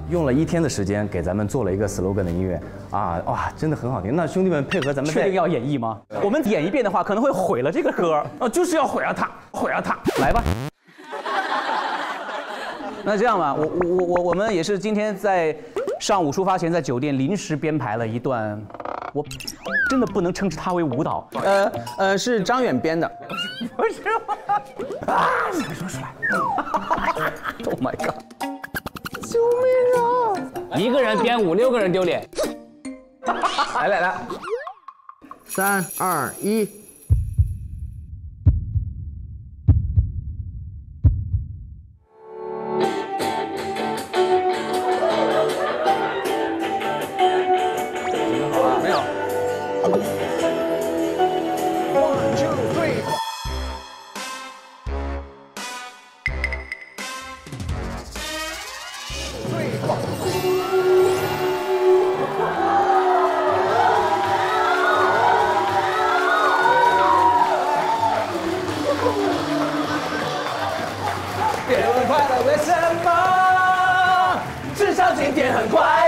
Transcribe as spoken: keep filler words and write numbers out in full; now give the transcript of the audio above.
用了一天的时间给咱们做了一个 slogan 的音乐啊，哇，真的很好听。那兄弟们配合咱们确定要演绎吗？我们演一遍的话，可能会毁了这个歌。 啊，就是要毁了它，毁了它。 来吧。那这样吧，我我我我们也是今天在上午出发前，在酒店临时编排了一段，我真的不能称之它为舞蹈。 呃呃，是张远编的。 不是吗？啊！说出来。Oh my god！ 救命啊！ 一个人编五六个人丢脸。 来来来，三二一。 没有。 One two three。别问快乐为什么，至少今天很快